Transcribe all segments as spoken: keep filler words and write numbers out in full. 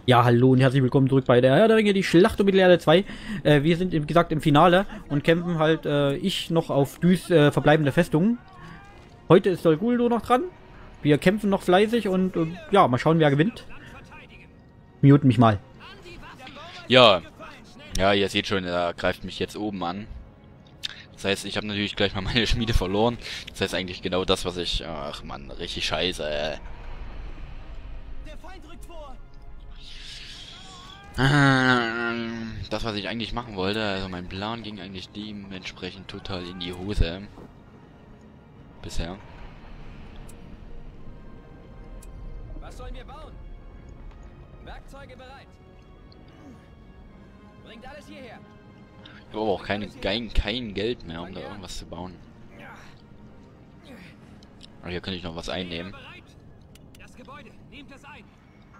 Ja, hallo und herzlich willkommen zurück bei der Herr der Ringe, die Schlacht um Mittelerde zwei. Äh, wir sind, wie gesagt, im Finale und kämpfen halt, äh, ich noch auf Düs äh, verbleibende Festungen. Heute ist Dol Guldur noch dran. Wir kämpfen noch fleißig und, äh, ja, mal schauen, wer gewinnt. Mute mich mal. Ja, ja, ihr seht schon, er greift mich jetzt oben an. Das heißt, ich habe natürlich gleich mal meine Schmiede verloren. Das heißt eigentlich genau das, was ich... Ach man, richtig scheiße, ey. Das, was ich eigentlich machen wollte, also mein Plan ging eigentlich dementsprechend total in die Hose. Bisher. Was sollen wir bauen? Werkzeuge bereit. Bringt alles hierher. Ich habe aber auch keine, kein, kein Geld mehr, um da irgendwas zu bauen. Aber hier könnte ich noch was einnehmen. Das Gebäude, nehmt es ein.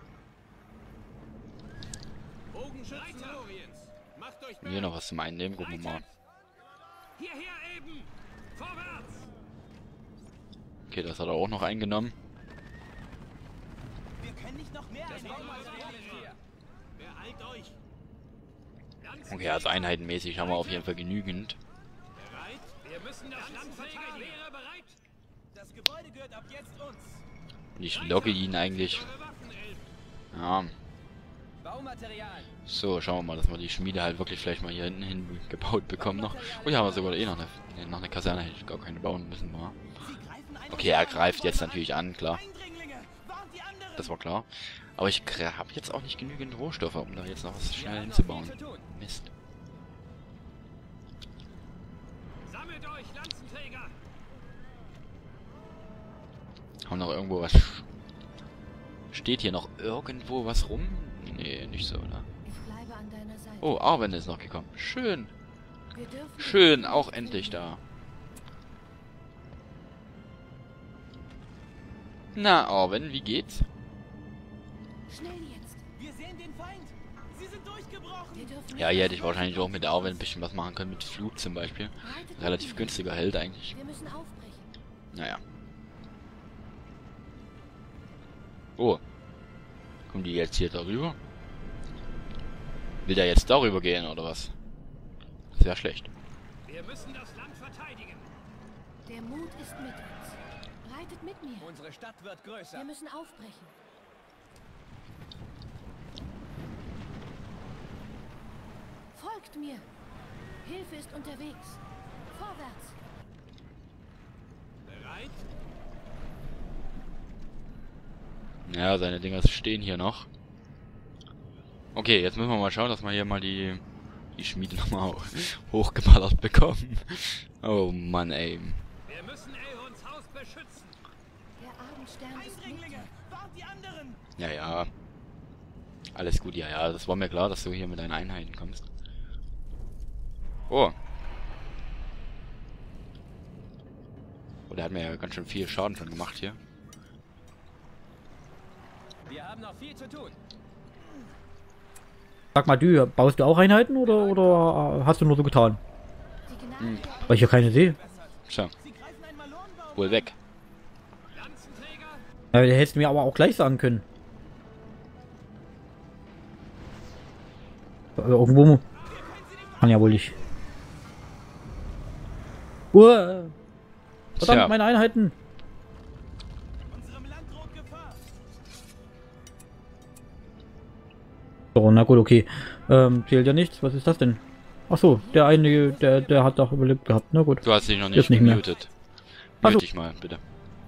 Hier noch was zum Einnehmen, gucken wir mal. Hierher eben. Vorwärts. Okay, das hat er auch noch eingenommen. Wir können nicht noch mehr hier. Beeilt euch. Okay, also einheitenmäßig haben wir auf jeden Fall genügend. Bereit? Wir müssen das Land verteidigen. Wäre bereit? Das Gebäude gehört ab jetzt uns. Und ich logge ihn eigentlich. Ja. Baumaterial. So, schauen wir mal, dass wir die Schmiede halt wirklich vielleicht mal hier hinten hin gebaut bekommen noch. Oh, hier haben wir sogar eh noch eine, nee, noch eine Kaserne, hätte ich gar keine bauen müssen. War. Okay, er greift jetzt natürlich an, klar. Das war klar. Aber ich habe jetzt auch nicht genügend Rohstoffe, um da jetzt noch was schnell hinzubauen. Mist. Sammelt euch, Lanzenträger. Haben noch irgendwo was... Steht hier noch irgendwo was rum? Nee, nicht so, ne? Oh, Arwen ist noch gekommen. Schön. Schön, auch endlich da. Na, Arwen, wie geht's? Schnell jetzt. Wir sehen den Feind. Sie sind durchgebrochen. Ja, hier hätte ich wahrscheinlich auch mit Arwen ein bisschen was machen können, mit Flug zum Beispiel. Relativ günstiger Held eigentlich. Wir müssen aufbrechen. Naja. Oh. Kommen die jetzt hier darüber? Will der jetzt darüber gehen, oder was? Sehr schlecht. Wir müssen das Land verteidigen. Der Mut ist mit uns. Reitet mit mir. Unsere Stadt wird größer. Wir müssen aufbrechen. Folgt mir. Hilfe ist unterwegs. Vorwärts. Bereit? Ja, seine Dinger stehen hier noch. Okay, jetzt müssen wir mal schauen, dass wir hier mal die, die Schmiede nochmal hochgeballert bekommen. Oh Mann, ey. Wir müssen Elrons Haus beschützen. Der Abendstern ist mit dir. Warnt die anderen. Ja, ja. Alles gut, ja, ja. Das war mir klar, dass du hier mit deinen Einheiten kommst. Oh. Oh, der hat mir ja ganz schön viel Schaden schon gemacht hier. Wir haben noch viel zu tun. Sag mal, du, baust du auch Einheiten oder, oder hast du nur so getan? Die Gnade Hm. Weil ich ja keine sehe. So, Sie greifen einen Malornbau. wohl weg. Lanzenträger. Ja, der hättest du mir aber auch gleich sagen können. Äh, Irgendwo. Kann ja wohl nicht. Uah. Verdammt, Tja. meine Einheiten. Unserem Land droht Gefahr. So, na gut, okay. Ähm, zählt ja nichts. Was ist das denn? Ach so, der eine, der, der hat doch überlebt gehabt. Na gut. Du hast dich noch Jetzt nicht nicht mehr. gemutet. Ach so. Mute dich mal, bitte.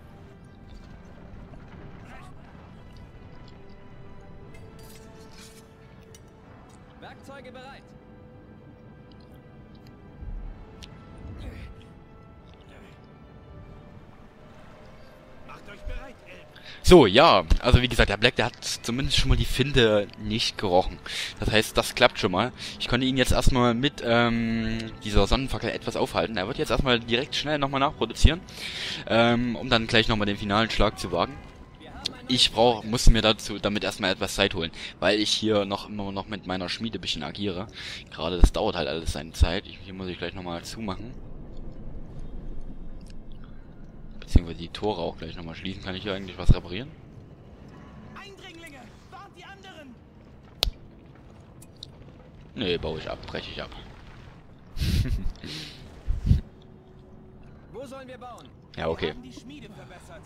Werkzeuge bereit. Macht euch bereit, Elben. So, ja, also wie gesagt, der Black, der hat zumindest schon mal die Finte nicht gerochen. Das heißt, das klappt schon mal. Ich konnte ihn jetzt erstmal mit ähm, dieser Sonnenfackel etwas aufhalten. Er wird jetzt erstmal direkt schnell nochmal nachproduzieren, ähm, um dann gleich nochmal den finalen Schlag zu wagen. Ich brauch, muss mir dazu damit erstmal etwas Zeit holen, weil ich hier noch immer noch mit meiner Schmiede ein bisschen agiere. Gerade das dauert halt alles seine Zeit. Ich, hier muss ich gleich nochmal zumachen. Beziehungsweise die Tore auch gleich nochmal schließen. Kann ich hier eigentlich was reparieren? Eindringlinge, warnt die anderen. Nee, baue ich ab, breche ich ab. Wo sollen wir bauen? Ja, okay. Wir haben die Schmiede verbessert.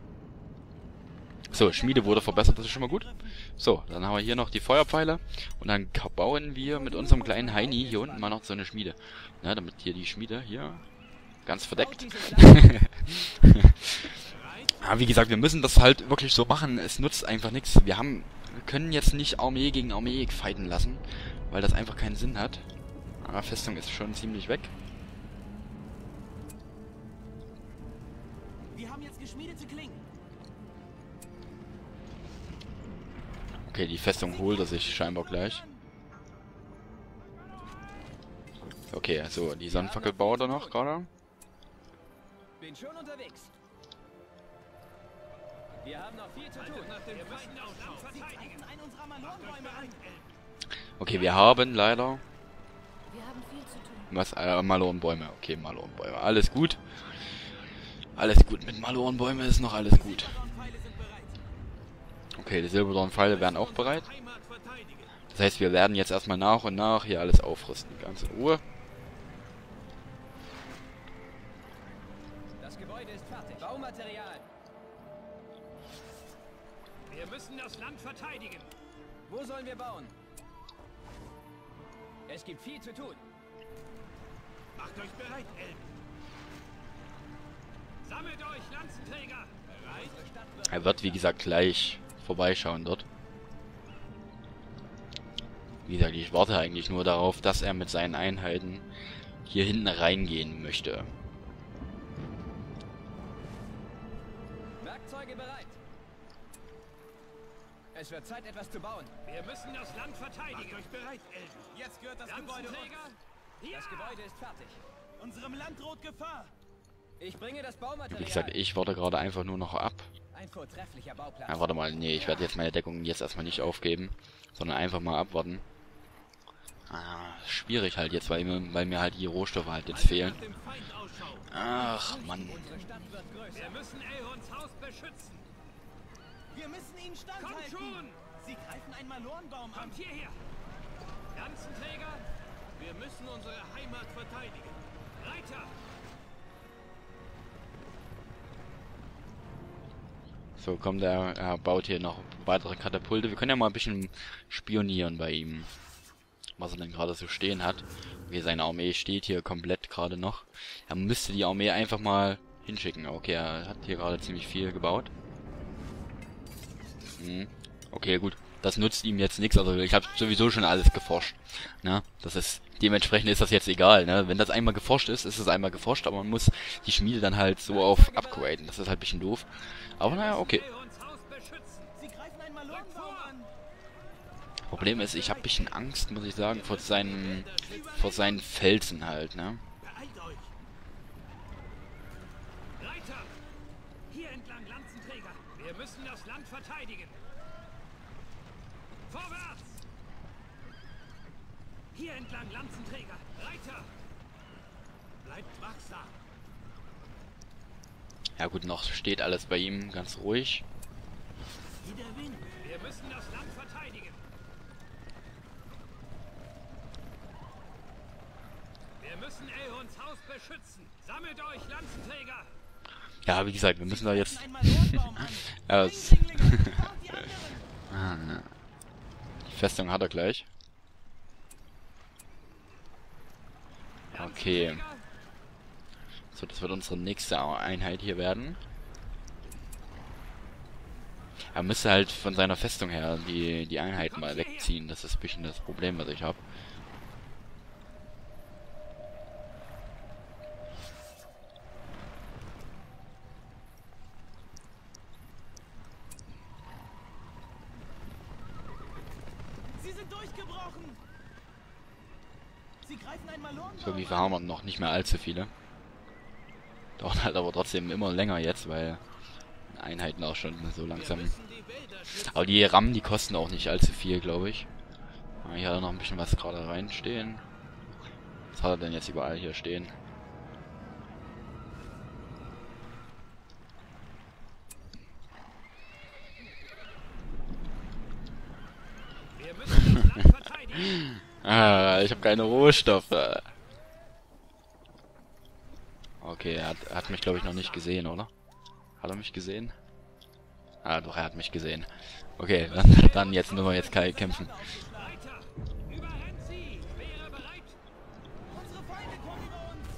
So, Schmiede wurde verbessert, das ist schon mal gut. So, dann haben wir hier noch die Feuerpfeile. Und dann bauen wir mit unserem kleinen Heini hier unten mal noch so eine Schmiede. Ja, damit hier die Schmiede hier ganz verdeckt. Ja, wie gesagt, wir müssen das halt wirklich so machen. Es nutzt einfach nichts. Wir haben, wir können jetzt nicht Armee gegen Armee fighten lassen, weil das einfach keinen Sinn hat. Aber Festung ist schon ziemlich weg. Wir haben jetzt geschmiedete Klingen. Okay, die Festung holt er sich scheinbar gleich. Okay, also die Sonnenfackel baut er noch gerade. Bin schon unterwegs. Wir haben noch viel zu tun. Wir müssen auch Land verteidigen. Einen unserer Malorenbäume an. Okay, wir haben leider Wir haben viel zu tun. was äh, Malorenbäume. Okay, Malorenbäume. Alles gut. Alles gut. Mit Malorenbäume ist noch alles gut. Pfeile sind bereit. Okay, die Silberdornpfeile werden auch bereit. Heimat verteidigen. Das heißt, wir werden jetzt erstmal nach und nach hier alles aufrüsten. Ganz in Ruhe. Das Gebäude ist fertig. Baumaterial. Wir müssen das Land verteidigen. Wo sollen wir bauen? Es gibt viel zu tun. Macht euch bereit, Elben. Sammelt euch, Lanzenträger. Bereit? Er wird, wie gesagt, gleich vorbeischauen dort. Wie gesagt, ich warte eigentlich nur darauf, dass er mit seinen Einheiten hier hinten reingehen möchte. Werkzeuge bereit. Es wird Zeit, etwas zu bauen. Wir müssen das Land verteidigen. Macht euch bereit, Elben. Jetzt gehört das Gebäude uns. Ja. Das Gebäude ist fertig. Unserem Land droht Gefahr. Ich bringe das Baumaterial. Wie gesagt, ich warte gerade einfach nur noch ab. Ein vortrefflicher Bauplan. Ja, warte mal, nee, ich werde jetzt meine Deckung jetzt erstmal nicht aufgeben, sondern einfach mal abwarten. Ah, schwierig halt jetzt, weil mir, weil mir halt die Rohstoffe halt jetzt fehlen. Ach, Mann. Unsere Stadt wird größer. Wir müssen Elrons Haus beschützen. Wir müssen ihn standhalten. Kommt schon! Sie greifen einen Malorenbaum an. Kommt hierher! Lanzenträger, wir müssen unsere Heimat verteidigen. Reiter! So, kommt er, er baut hier noch weitere Katapulte. Wir können ja mal ein bisschen spionieren bei ihm, was er denn gerade so stehen hat. Okay, seine Armee steht hier komplett gerade noch. Er müsste die Armee einfach mal hinschicken. Okay, er hat hier gerade ziemlich viel gebaut. Hm. Okay, gut. Das nutzt ihm jetzt nichts. Also ich habe sowieso schon alles geforscht. Ne? Das ist dementsprechend ist das jetzt egal. Ne? Wenn das einmal geforscht ist, ist es einmal geforscht, aber man muss die Schmiede dann halt so auf upgraden. Das ist halt ein bisschen doof. Aber naja, okay. Sie greifen einen Malorenbaum an. Problem ist, ich habe ein bisschen Angst, muss ich sagen, vor seinen vor seinen Felsen halt, ne? Beeilt euch! Reiter! Hier entlang, Lanzenträger! Wir müssen das Land verteidigen! Vorwärts! Hier entlang, Lanzenträger! Reiter! Bleibt wachsam! Ja gut, noch steht alles bei ihm ganz ruhig. Wie der Wind! Wir müssen das Land verteidigen! Wir müssen Elrons Haus beschützen! Sammelt euch, Lanzenträger! Ja, wie gesagt, wir müssen da jetzt... Einen Malorenbaum an! ja, das Eindringlinge! Kommt die anderen! ah, ja. Die Festung hat er gleich. Okay. So, das wird unsere nächste Einheit hier werden. Er müsste halt von seiner Festung her die, die Einheiten mal wegziehen. Das ist ein bisschen das Problem, was ich habe. Sie sind durchgebrochen! Sie greifen einen Malorenbaum So, wie viel haben wir noch? Nicht mehr allzu viele. Dauert halt aber trotzdem immer länger jetzt, weil Einheiten auch schon so langsam... Aber die RAM, die kosten auch nicht allzu viel, glaube ich. Ah, hier hat er noch ein bisschen was gerade reinstehen. Was hat er denn jetzt überall hier stehen? Wir müssen das Land verteidigen! Ah, ich habe keine Rohstoffe. Okay, er hat, er hat mich, glaube ich, noch nicht gesehen, oder? Hat er mich gesehen? Ah, doch, er hat mich gesehen. Okay, dann, dann jetzt nur jetzt Kai kämpfen. Weiter! Überrennt sie! Wäre bereit! Unsere Feinde kommen über uns!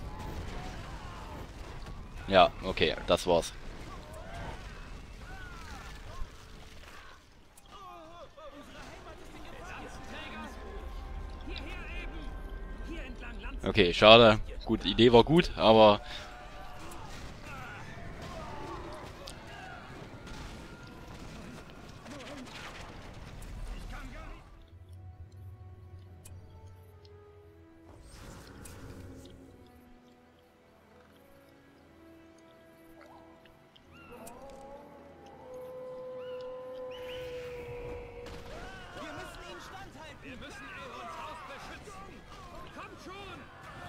Ja, okay, das war's. Hierher eben! Hier entlang Land. Okay, schade. Gut, die Idee war gut, aber... Wir müssen ihn standhalten! Wir müssen Aerons Haus beschützen! Kommt schon!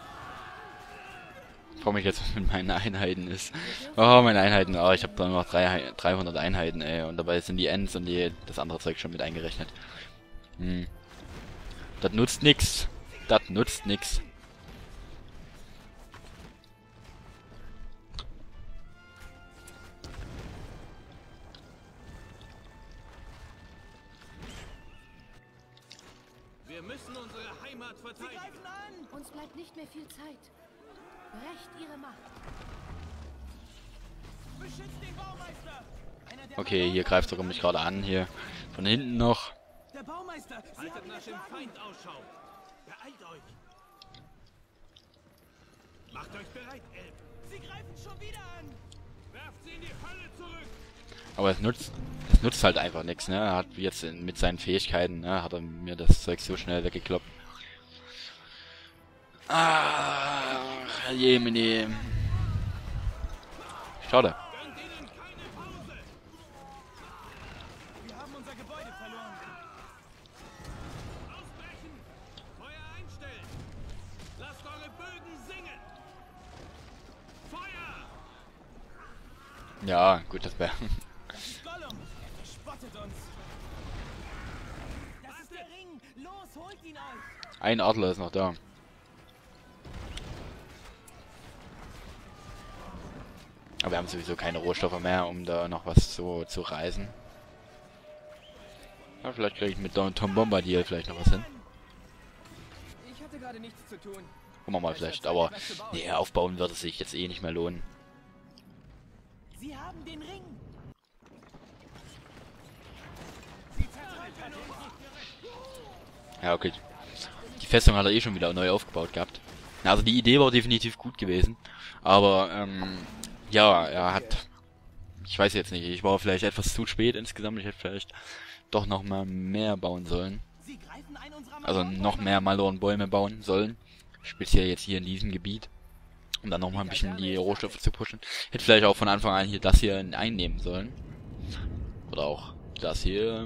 Warum ich jetzt mit meinen Einheiten ist. Oh, meine Einheiten. Oh, ich habe da noch drei, dreihundert Einheiten, ey. Und dabei sind die Ends und die, das andere Zeug schon mit eingerechnet. Hm. Das nutzt nix. Das nutzt nix. Wir müssen unsere Heimat verteidigen! Sie greifen an! Uns bleibt nicht mehr viel Zeit. Brecht ihre Macht. Beschützt den Baumeister! Einer der Okay, hier greift sogar mich gerade an. Hier von hinten noch. Der Baumeister! Sie Haltet nach dem Feind Ausschau! Beeilt euch! Macht euch bereit, Elb! Sie greifen schon wieder an! Werft sie in die Hölle zurück! Aber es nutzt, es nutzt halt einfach nichts, ne? Er hat jetzt in, mit seinen Fähigkeiten, ne, hat er mir das Zeug so schnell weggekloppt. Ach, Jemini. Schade. Gönnt ihnen keine Pause! Wir haben unser Gebäude verloren! Ausbrechen! Feuer einstellen! Lasst eure Bögen singen! Feuer! Ja, gut, das wäre. Das ist Gollum! Er verspottet uns! Das ist der Ring! Los, holt ihn euch! Ein Adler ist noch da. Aber wir haben sowieso keine Rohstoffe mehr, um da noch was zu, zu reisen. Ja, vielleicht kriege ich mit Tom Bombadil vielleicht noch was hin. Ich hatte gerade nichts zu tun. Gucken wir mal vielleicht, aber nee, aufbauen wird es sich jetzt eh nicht mehr lohnen. Sie haben den Ring! Sie zerteilen uns! Ja, okay. Die Festung hat er eh schon wieder neu aufgebaut gehabt. Also die Idee war definitiv gut gewesen. Aber, ähm, ja, er hat... Ich weiß jetzt nicht, ich war vielleicht etwas zu spät insgesamt. Ich hätte vielleicht doch noch mal mehr bauen sollen. Sie greifen einen unserer Also noch mehr Malorenbäume bauen sollen. Speziell jetzt hier in diesem Gebiet. Um dann noch mal ein bisschen die Rohstoffe zu pushen. Hätte vielleicht auch von Anfang an hier das hier einnehmen sollen. Oder auch das hier...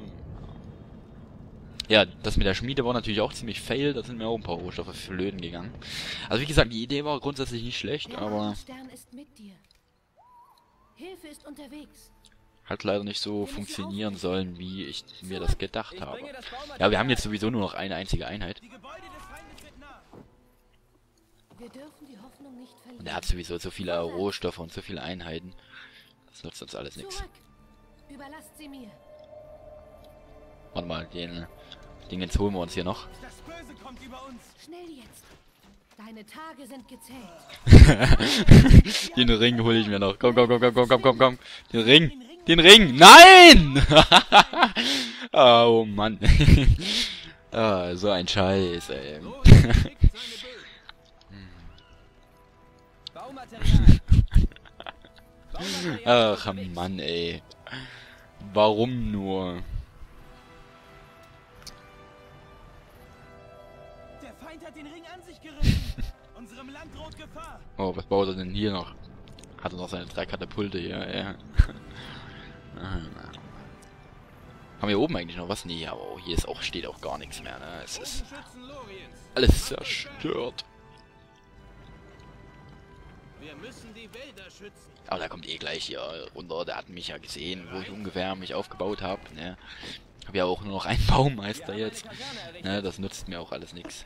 Ja, das mit der Schmiede war natürlich auch ziemlich fail, da sind mir auch ein paar Rohstoffe flöten gegangen. Also wie gesagt, die Idee war grundsätzlich nicht schlecht, Der aber Stern ist mit dir. Hilfe ist unterwegs. hat leider nicht so funktionieren sollen, wie ich mir das gedacht Ich habe. bringe das Baumaterial. Ja, wir haben jetzt sowieso nur noch eine einzige Einheit. Die Gebäude des Feindes sind nah! Wir dürfen die Hoffnung nicht verlieren. Und er hat sowieso so viele Rohstoffe und so viele Einheiten. Das nutzt uns alles nichts. Zurück. Überlasst sie mir. Warte mal, den Dingens holen wir uns hier noch. Das Böse kommt über uns! Schnell jetzt. Deine Tage sind gezählt. Den Ring hole ich mir noch. Komm, komm, komm, komm, komm, komm, komm, komm. Den Ring. Den Ring. Nein! Oh Mann. Ah, so ein Scheiß, ey. Lorenz schickt seine Bögen! Baumaterial. Baumaterial Ach unterwegs. Mann, ey. Warum nur? Der Feind hat den Ring an sich gerissen! Unserem Land droht Gefahr! Oh, was baut er denn hier noch? Hat er noch seine drei Katapulte hier, ja. Haben wir oben eigentlich noch was? Nee, aber oh, hier ist auch, steht auch gar nichts mehr, ne? Es ist Bogenschützen Loriens! alles zerstört. Wir müssen die Wälder schützen! Aber da kommt eh gleich hier runter. Der hat mich ja gesehen, wo ich ungefähr mich aufgebaut habe, ne? Habe ja auch nur noch einen Baumeister jetzt. Ne, das nutzt mir auch alles nichts.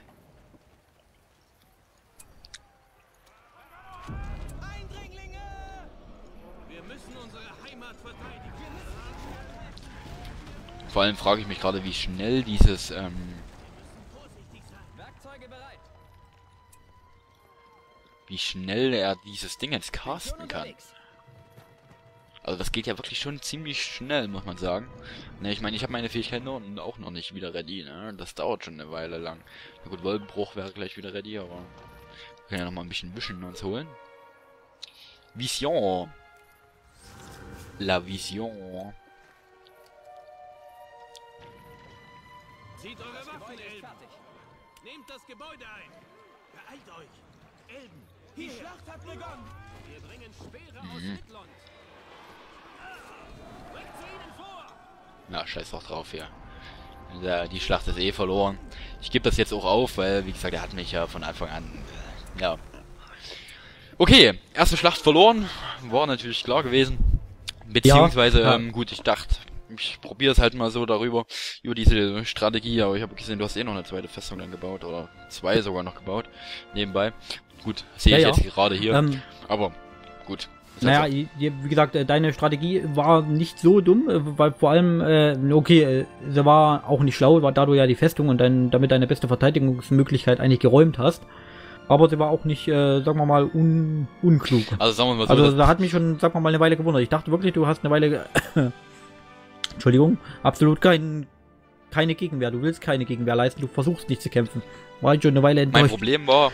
Eindringlinge! Wir müssen unsere Heimat verteidigen. Vor allem frage ich mich gerade, wie schnell dieses, ähm, Werkzeuge bereit. wie schnell er dieses Ding jetzt casten Schon kann. unterwegs. Also das geht ja wirklich schon ziemlich schnell, muss man sagen. Ne, ich meine, ich habe meine Fähigkeit noch, auch noch nicht wieder ready, ne? Das dauert schon eine Weile lang. Na gut, Wolkenbruch wäre gleich wieder ready, aber wir können ja noch mal ein bisschen Wischen uns holen. Vision. La Vision. Zieht eure Das Waffen, Gebäude ist Elben. fertig. Nehmt das Gebäude ein. Beeilt euch. Elben, die Schlacht hat begonnen. Wir bringen Speere aus Mhm. Midlond. Rückt zu ihnen vor. Na, scheiß doch drauf hier. Ja, die Schlacht ist eh verloren. Ich gebe das jetzt auch auf, weil, wie gesagt, er hat mich ja von Anfang an... Äh, ja. Okay, erste Schlacht verloren. War natürlich klar gewesen. Beziehungsweise, Ja, ja. ähm, gut, ich dachte, ich probiere es halt mal so darüber, über diese Strategie, aber ich habe gesehen, du hast eh noch eine zweite Festung dann gebaut, oder zwei sogar noch gebaut, nebenbei. Gut, sehe Ja, ich ja. jetzt gerade hier, Ähm, aber gut. Ist naja, halt so. i- wie gesagt, äh, deine Strategie war nicht so dumm, äh, weil vor allem, äh, okay, äh, sie war auch nicht schlau, weil da du ja die Festung und dein, damit deine beste Verteidigungsmöglichkeit eigentlich geräumt hast. Aber sie war auch nicht, äh, sagen wir mal, un, unklug. Also sagen wir mal so, Also das- da hat mich schon, sagen wir mal, eine Weile gewundert. Ich dachte wirklich, du hast eine Weile, ge- Entschuldigung, absolut kein, keine Gegenwehr. Du willst keine Gegenwehr leisten, du versuchst nicht zu kämpfen. War ich schon eine Weile Mein enttäuscht. Problem war,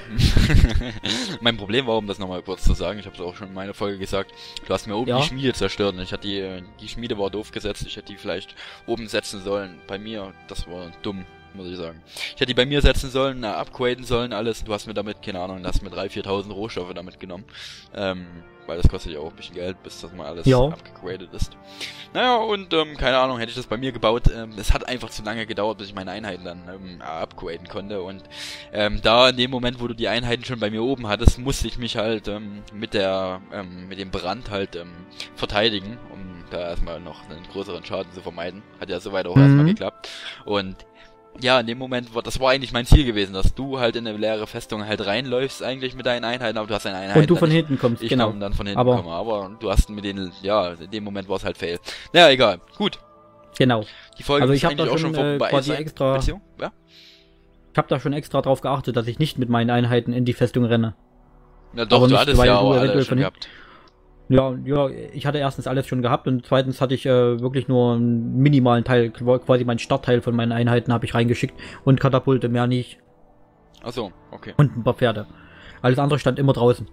mein Problem war, um das nochmal kurz zu sagen, ich habe es auch schon in meiner Folge gesagt, du hast mir oben Ja. die Schmiede zerstört und ich hatte die, die Schmiede war doof gesetzt, ich hätte die vielleicht oben setzen sollen. Bei mir, das war dumm, muss ich sagen. Ich hätte die bei mir setzen sollen, äh, upgraden sollen, alles, du hast mir damit, keine Ahnung, hast mir dreitausend, viertausend Rohstoffe damit genommen. Ähm, weil das kostet ja auch ein bisschen Geld, bis das mal alles Ja. abgegradet ist. Naja, und ähm, keine Ahnung, hätte ich das bei mir gebaut, ähm, es hat einfach zu lange gedauert, bis ich meine Einheiten dann ähm, upgraden konnte und ähm, da in dem Moment, wo du die Einheiten schon bei mir oben hattest, musste ich mich halt ähm, mit der ähm, mit dem Brand halt ähm, verteidigen, um da erstmal noch einen größeren Schaden zu vermeiden. Hat ja soweit auch Mhm. erstmal geklappt. Und ja, in dem Moment, war das war eigentlich mein Ziel gewesen, dass du halt in eine leere Festung halt reinläufst eigentlich mit deinen Einheiten, aber du hast deine Einheiten Und du dann von nicht. hinten kommst, Ich genau. kann dann von hinten Aber- kommen, aber du hast mit den, ja, in dem Moment war es halt fail. Naja, egal. Gut. Genau. Die Folge Also ist ich hab eigentlich da auch schon, schon äh, vorbei. quasi sein. extra- Beziehung? Ja? Ich habe da schon extra drauf geachtet, dass ich nicht mit meinen Einheiten in die Festung renne. Ja, doch, Aber du nicht, hattest weil ja du auch eventuell alle von schon hinten- gehabt. Ja, ja, ich hatte erstens alles schon gehabt und zweitens hatte ich äh, wirklich nur einen minimalen Teil, quasi mein Startteil von meinen Einheiten habe ich reingeschickt und Katapulte, mehr nicht. Achso, okay. Und ein paar Pferde. Alles andere stand immer draußen.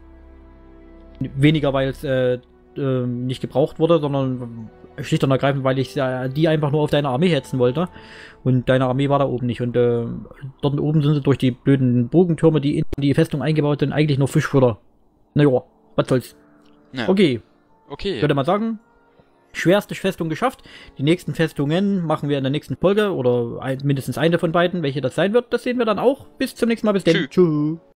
Weniger, weil es äh, äh, nicht gebraucht wurde, sondern schlicht und ergreifend, weil ich äh, die einfach nur auf deine Armee hetzen wollte. Und deine Armee war da oben nicht. Und äh, dort oben sind sie durch die blöden Bogentürme, die in die Festung eingebaut sind, eigentlich nur Fischfutter. Naja, was soll's. Ja. Okay, Okay. ich würde mal sagen, schwerste Festung geschafft. Die nächsten Festungen machen wir in der nächsten Folge oder ein, mindestens eine von beiden. Welche das sein wird, das sehen wir dann auch. Bis zum nächsten Mal. Bis dann. Tschüss. Tschüss.